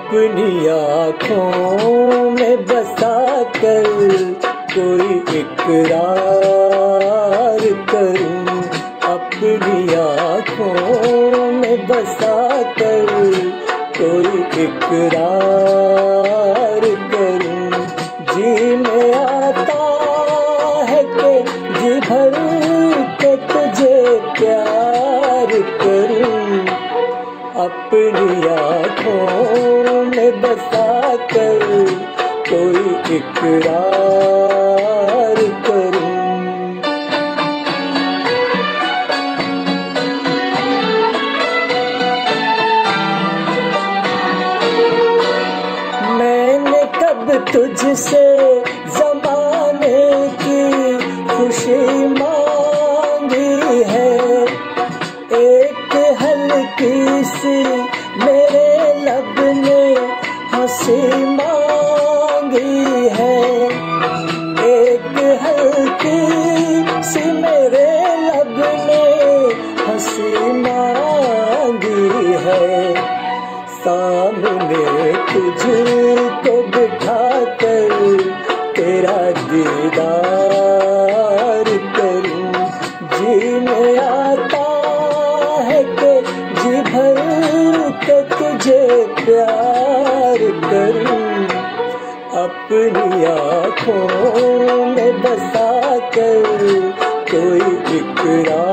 अपनी आँखों में बसा कर कोई इकरार करूं, अपनी आँखों में बसा कर कोई इकरार करूं। जी में आता है कि जी भर के तुझे प्यार करूं, अपनी आँखों में बसा कर कोई इकरार करूं। मैंने कब तुझसे ज़माने की खुशी मांगी है, एक हल्की सी मेरे लब ने हंसी मांगी है, एक हल्की सी मेरे लब ने हंसी मांगी है। सामने तुझको बिठा कर तेरा दीदार करूं, जी में आता है कि जी भर के तुझे प्यार करूं, अपनी आँखों में बसा कर कोई इकरार